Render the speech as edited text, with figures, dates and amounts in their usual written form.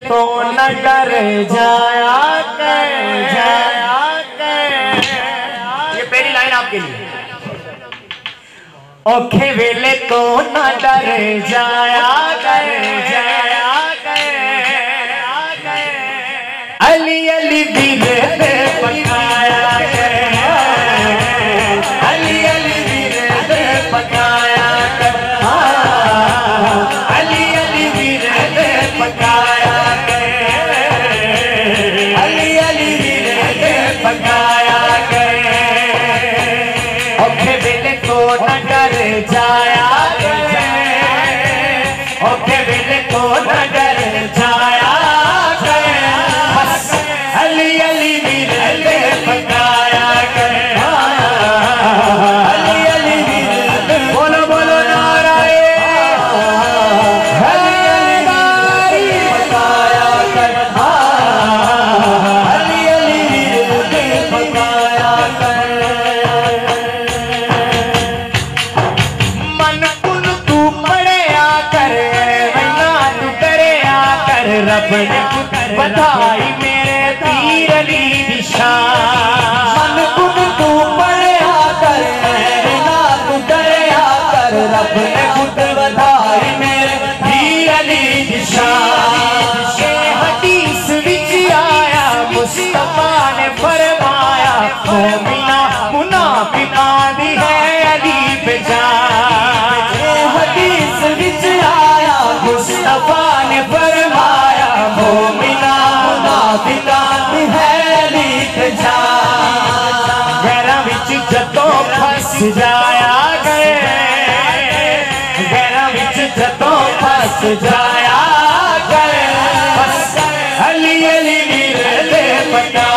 तो न डर जाया कर। ये पहली लाइन आपके लिए। औखे वेले तो न डर जाया कर। अली अली बिरद पकाया कर। अली अली बिरद पकाया कर। अली अली बिरद पकाया कर। अली अली बिरद पकाया कर। औखे वेले तो न डर जाया कर। औखे वेले तो न डर जाया कर। बस अली अली बिरद पकाया कर। अली अली बिरद बोलो बोलो नाराए। अली अली बिरद पकाया कर। अली अली बिरद पकाया कर। मन कुल तू पढ़या कर। वैना तू करया कर। रब ने बधाई मेरे पीर अली दी शान। मन कुल तू पढ़या कर। वैना तू करया कर। रब ने खुद बधाई मेरे पीर अली दी शान। ये हदीस विच आया मुस्तफा ने फरमाया मोमिना मुनाफिका दी है अली पे जान। ये हदीस विच आया मुस्तफा ने फरमाया मोमिना मुनाफिका दी है अली पे जान। गैरा विच जदों फस जाया गए। गैरा विच जदों फस जाया गए। बस अली अली बिरद पकाया